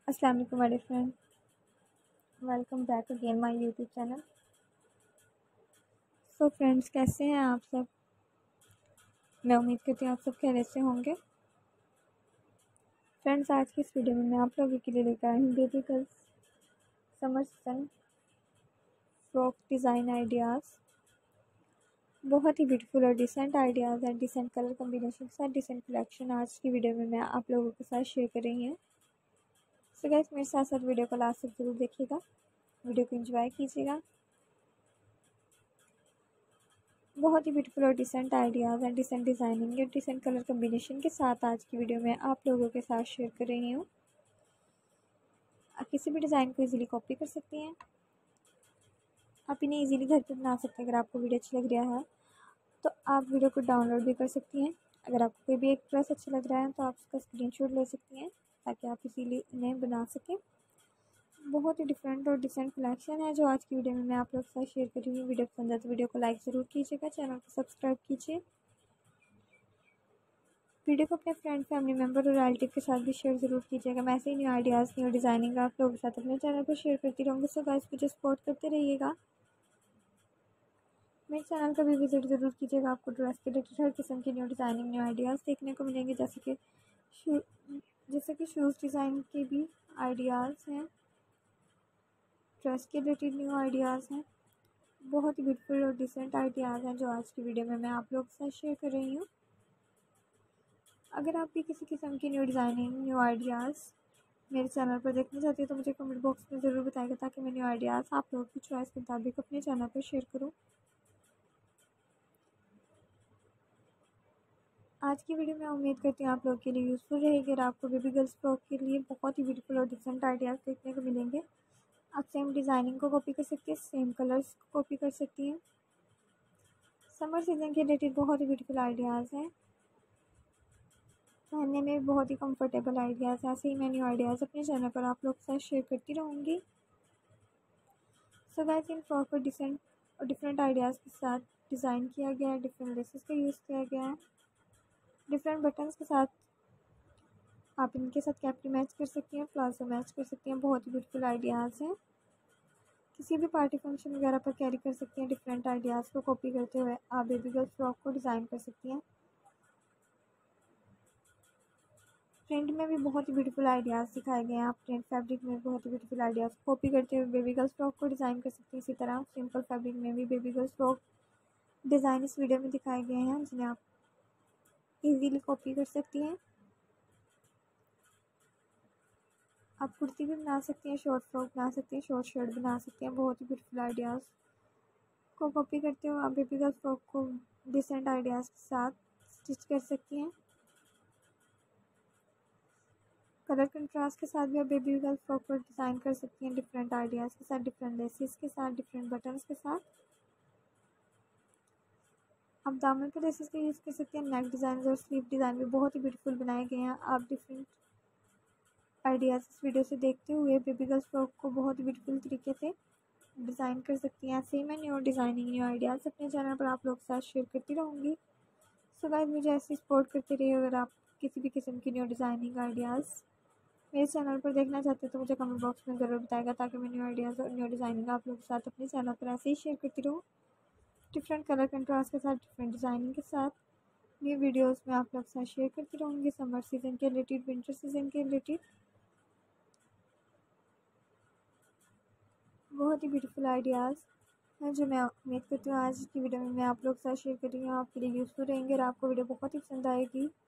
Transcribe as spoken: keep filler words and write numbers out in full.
अस्सलाम वालेकुम my friend, welcome back again my YouTube channel. So friends, कैसे हैं आप सब? मैं उम्मीद करती हूँ आप सब खैरियत से होंगे। फ्रेंड्स, आज की इस वीडियो में मैं आप लोगों के लिए लेकर आई हूँ baby girls summer season frock design ideas. बहुत ही ब्यूटीफुल और डिसेंट आइडियाज़ हैं, डिसेंट कलर कम्बिनेशन के साथ डिसेंट कलेक्शन आज की वीडियो में मैं आप लोगों के साथ शेयर कर रही हूँ। सो गाइस, मेरे साथ साथ वीडियो को लास्ट तक जरूर देखिएगा, वीडियो को एंजॉय कीजिएगा। बहुत ही ब्यूटीफुल और डिसेंट आइडियाज़ हैं, डिसेंट डिज़ाइनिंग और डिसेंट कलर कम्बिनेशन के साथ आज की वीडियो में आप लोगों के साथ शेयर कर रही हूँ। आप किसी भी डिज़ाइन को इजीली कॉपी कर सकती हैं, आप इन्हें इजीली घर पे बना सकते हैं। अगर आपको वीडियो अच्छा लग रहा है तो आप वीडियो को डाउनलोड भी कर सकती हैं। अगर आपको कोई भी एक ड्रेस अच्छा लग रहा है तो आप उसका स्क्रीनशॉट ले सकती हैं ताकि आप इजीली इन्हें बना सकें। बहुत ही डिफरेंट और डिसेंट कलेक्शन है जो आज की वीडियो में मैं आप लोग के साथ शेयर कर रही हूँ। वीडियो पसंद है तो वीडियो को लाइक ज़रूर कीजिएगा, चैनल को सब्सक्राइब कीजिए, वीडियो को अपने फ्रेंड, फैमिली मेम्बर और रिलेटिव के साथ भी शेयर ज़रूर कीजिएगा। मैं ऐसे ही न्यू आइडियाज़, न्यू डिज़ाइनिंग आप लोगों के साथ अपने चैनल पर शेयर करती रहूँगी। सो गाइस, मुझे सपोर्ट करते रहिएगा, मेरे चैनल का भी विजिट ज़रूर कीजिएगा। आपको ड्रेस के रिलेटेड हर किस्म की न्यू डिज़ाइनिंग, न्यू आइडियाज़ देखने को मिलेंगे, जैसे कि शू जैसे कि शूज़ डिज़ाइन के भी आइडियाज़ हैं, ड्रेस के रिलेटेड न्यू आइडियाज़ हैं। बहुत ही ब्यूटीफुल और डिसेंट आइडियाज़ हैं जो आज की वीडियो में मैं आप लोगों के साथ शेयर कर रही हूँ। अगर आप भी किसी किस्म की न्यू डिज़ाइनिंग, न्यू आइडियाज़ मेरे चैनल पर देखना चाहती है तो मुझे कमेंट बॉक्स में ज़रूर बताएगा ताकि मैं न्यू आइडियाज़ आप लोगों की चॉइस के मुताबिक अपने चैनल पर शेयर करूँ। आज की वीडियो में उम्मीद करती हूँ आप लोगों के लिए यूज़फुल रहेगी और आपको बेबी गर्ल्स फ्रॉक के लिए बहुत ही ब्यूटीफुल और डिफरेंट आइडियाज़ देखने को मिलेंगे। आप सेम डिज़ाइनिंग को कॉपी कर सकती हैं, सेम कलर्स को कॉपी कर सकती हैं। समर सीजन के रिलेटेड बहुत ही ब्यूटीफुल आइडियाज़ हैं, पहनने में बहुत ही कंफर्टेबल आइडियाज़। ऐसे ही मैं न्यू आइडियाज़ अपने चैनल पर आप लोग के साथ शेयर करती रहूँगी। सो गाइस, इन फ्रॉक पर डिसेंट और डिफरेंट आइडियाज़ के साथ डिज़ाइन किया गया है, डिफरेंट लेसेस का यूज़ किया गया है, डिफरेंट बटन्स के साथ आप इनके साथ कैप्री मैच कर सकती हैं, प्लाजो मैच कर सकती हैं। बहुत ही ब्यूटीफुल आइडियाज़ हैं, किसी भी पार्टी फंक्शन वगैरह पर कैरी कर सकती हैं। डिफरेंट आइडियाज़ को कॉपी करते हुए आप बेबी गर्ल फ्रॉक को डिज़ाइन कर सकती हैं। प्रिंट में भी बहुत ही ब्यूटीफुल आइडियाज़ दिखाए गए हैं, आप प्रिंट फैब्रिक में बहुत ही ब्यूटीफुल आइडियाज़ कॉपी करते हुए बेबी गर्ल्स फ्रॉक को डिज़ाइन कर सकती हैं। इसी तरह सिंपल फैब्रिक में भी बेबी गर्ल्स फ्रॉक डिज़ाइन इस वीडियो में दिखाए गए हैं जिन्हें आप इजीली कॉपी कर सकती हैं। आप कुर्ती भी बना सकती हैं, शॉर्ट फ्रॉक बना सकती हैं, शॉर्ट शर्ट बना सकती हैं। बहुत ही ब्यूटीफुल आइडियाज़ को कॉपी करते हुए आप बेबी गर्ल्स फ्रॉक को डिसेंट आइडियाज़ के साथ स्टिच कर सकती हैं। कलर कंट्रास्ट के साथ भी आप बेबी गर्ल फ्रॉक को डिज़ाइन कर सकती हैं, डिफरेंट आइडियाज़ के साथ, डिफरेंट लेसेस के साथ, डिफरेंट बटन्स के साथ। आप दामन पर लेसेस का यूज़ कर सकती हैं। नेक डिज़ाइन और स्लीव डिज़ाइन भी बहुत ही ब्यूटीफुल बनाए गए हैं। आप डिफरेंट आइडियाज़ इस वीडियो से देखते हुए बेबी गर्ल फ्रॉक को बहुत ही ब्यूटीफुल तरीके से डिज़ाइन कर सकती हैं। ऐसे ही मैं न्यू डिज़ाइनिंग, न्यू आइडियाज़ अपने चैनल पर आप लोग के साथ शेयर करती रहूँगी। सो गाइस, मुझे ऐसे सपोर्ट करते रहिए। अगर आप किसी भी किस्म की न्यू डिज़ाइनिंग आइडियाज़ मेरे चैनल पर देखना चाहते हैं तो मुझे कमेंट बॉक्स में ज़रूर बताएगा ताकि मैं न्यू आइडियाज़ और न्यू डिज़ाइनिंग आप लोगों के साथ अपने चैनल पर ऐसे ही शेयर करती रहूँ, डिफरेंट कलर कंट्रास्ट के साथ, डिफरेंट डिज़ाइनिंग के साथ। न्यू वीडियोस में आप लोग के साथ शेयर करती रहूँगी, समर सीज़न के रिलेटेड, विंटर सीज़न के रिलेटेड। बहुत ही ब्यूटीफुल आइडियाज़ हैं जो मैं उम्मीद करती हूँ आज की वीडियो में मैं आप लोग के साथ शेयर कर रही हूँ आपके लिए यूज़फुल रहेंगे और आपको वीडियो बहुत ही पसंद आएगी।